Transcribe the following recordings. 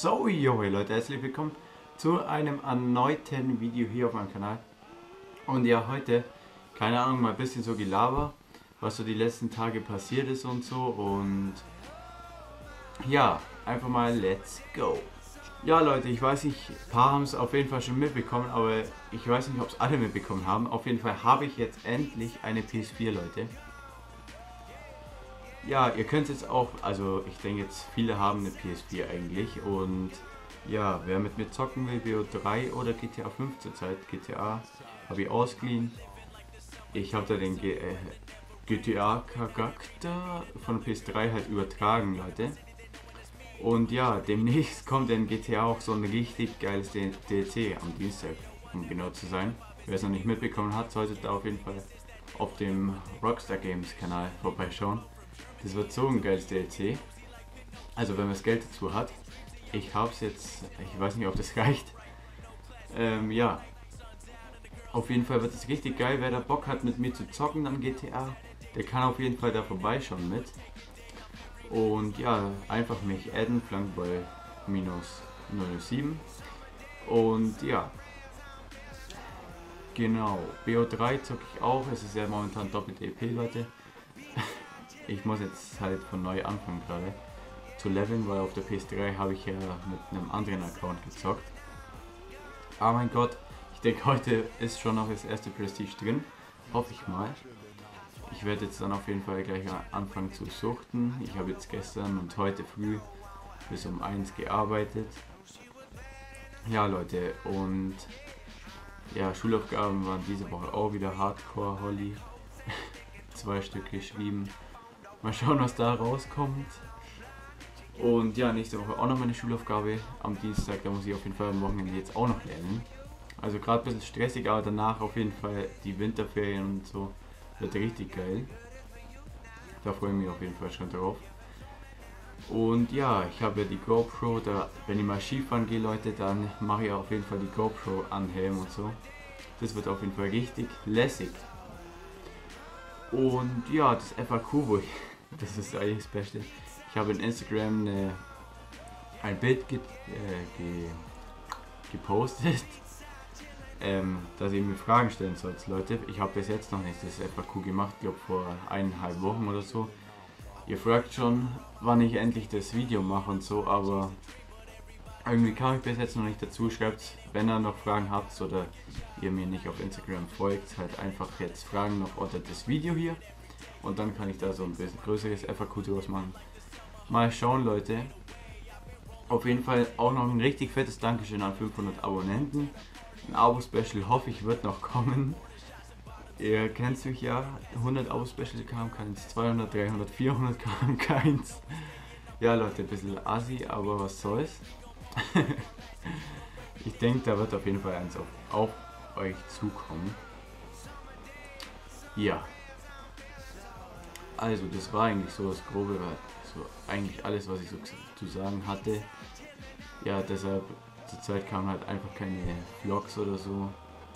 So, yo, hey Leute, herzlich willkommen zu einem erneuten Video hier auf meinem Kanal. Und ja, heute, keine Ahnung, mal ein bisschen so Gelaber, was so die letzten Tage passiert ist und so. Und ja, einfach mal let's go. Ja Leute, ich weiß nicht, ein paar haben es auf jeden Fall schon mitbekommen, aber ich weiß nicht, ob es alle mitbekommen haben. Auf jeden Fall habe ich jetzt endlich eine PS4, Leute. Ja, ihr könnt jetzt auch, also ich denke jetzt viele haben eine PS4 eigentlich und ja, wer mit mir zocken will, BO3 oder GTA 5 zurzeit, GTA habe ich ausgeliehen. Ich habe da den GTA Charakter von PS3 halt übertragen, Leute. Und ja, demnächst kommt in GTA auch so ein richtig geiles DLC am Dienstag, um genau zu sein. Wer es noch nicht mitbekommen hat, sollte da auf jeden Fall auf dem Rockstar Games Kanal vorbeischauen. Das wird so ein geiles DLC. Also wenn man das Geld dazu hat. Ich habe es jetzt, ich weiß nicht, ob das reicht. Ja. Auf jeden Fall wird es richtig geil. Wer da Bock hat, mit mir zu zocken an GTA, der kann auf jeden Fall da vorbeischauen mit. Und ja, einfach mich adden, Flankball-007. Und ja. Genau, BO3 zocke ich auch. Es ist ja momentan doppelte EP, Leute. Ich muss jetzt halt von neu anfangen gerade zu leveln, weil auf der PS3 habe ich ja mit einem anderen Account gezockt. Aber mein Gott, ich denke heute ist schon noch das erste Prestige drin, hoffe ich mal. Ich werde jetzt dann auf jeden Fall gleich anfangen zu suchten. Ich habe jetzt gestern und heute früh bis um 1 gearbeitet. Ja Leute, und ja, Schulaufgaben waren diese Woche auch wieder Hardcore Holly. 2 Stück geschrieben. Mal schauen, was da rauskommt. Und ja, nächste Woche auch noch meine Schulaufgabe am Dienstag. Da muss ich auf jeden Fall am Wochenende jetzt auch noch lernen. Also gerade ein bisschen stressig, aber danach auf jeden Fall die Winterferien und so. Wird richtig geil. Da freue ich mich auf jeden Fall schon drauf. Und ja, ich habe ja die GoPro. Da, wenn ich mal Skifahren gehe, Leute, dann mache ich auf jeden Fall die GoPro an Helm und so. Das wird auf jeden Fall richtig lässig. Und ja, das FAQ, das ist eigentlich das Beste. Ich habe in Instagram ein Bild gepostet, dass ihr mir Fragen stellen sollt, Leute. Ich habe bis jetzt noch nicht das FAQ gemacht, glaube vor 1,5 Wochen oder so. Ihr fragt schon, wann ich endlich das Video mache und so, aber irgendwie kam ich bis jetzt noch nicht dazu. Schreibt, wenn ihr noch Fragen habt oder ihr mir nicht auf Instagram folgt, halt einfach jetzt Fragen noch unter das Video hier. Und dann kann ich da so ein bisschen größeres FAQ draus machen. Mal schauen, Leute. Auf jeden Fall auch noch ein richtig fettes Dankeschön an 500 Abonnenten. Ein Abo-Special hoffe ich wird noch kommen. Ihr kennt mich ja, 100 Abo-Special kam keins, 200, 300, 400 kam keins. Ja Leute, ein bisschen assi, aber was soll's. Ich denke, da wird auf jeden Fall eins auf euch zukommen. Ja. Also das war eigentlich so das Grobe, so eigentlich alles, was ich so zu sagen hatte. Ja, deshalb zurzeit kamen halt einfach keine Vlogs oder so.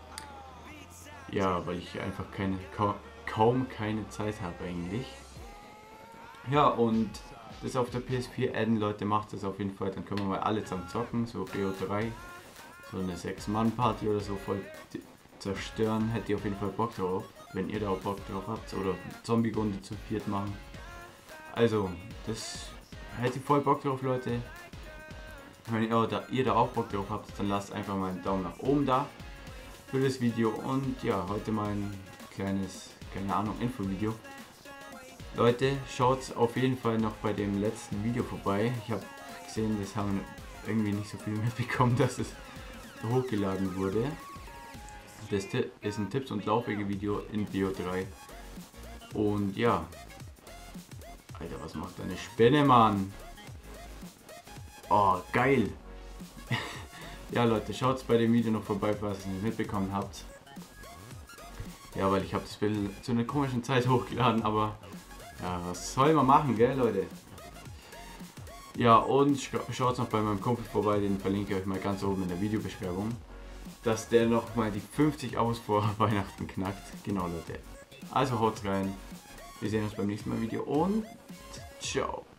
Ja, weil ich einfach kaum keine Zeit habe eigentlich. Ja, und das auf der PS4 adden, Leute, macht das auf jeden Fall, dann können wir mal alle zusammen zocken, so BO3, so eine 6-Mann-Party oder so voll zerstören, hätte ich auf jeden Fall Bock drauf, wenn ihr da auch Bock drauf habt, oder Zombie-Runde zu viert machen. Also, das hätte ich voll Bock drauf, Leute. Wenn ihr da auch Bock drauf habt, dann lasst einfach mal einen Daumen nach oben da für das Video und ja, heute mal ein kleines, keine Ahnung, Infovideo. Leute, schaut auf jeden Fall noch bei dem letzten Video vorbei. Ich habe gesehen, das haben irgendwie nicht so viele mitbekommen, dass es hochgeladen wurde. Das ist ein Tipps- und Laufwege-Video in BO3. Und ja. Alter, was macht eine Spinne, Mann? Oh, geil. Ja, Leute, schaut bei dem Video noch vorbei, falls ihr es nicht mitbekommen habt. Ja, weil ich habe das Bild zu einer komischen Zeit hochgeladen, aber ja, was soll man machen, gell, Leute? Ja, und schaut noch bei meinem Kumpel vorbei, den verlinke ich euch mal ganz oben in der Videobeschreibung, dass der noch mal die 50 Abos vor Weihnachten knackt. Genau, Leute. Also haut rein. Wir sehen uns beim nächsten Mal Video und ciao.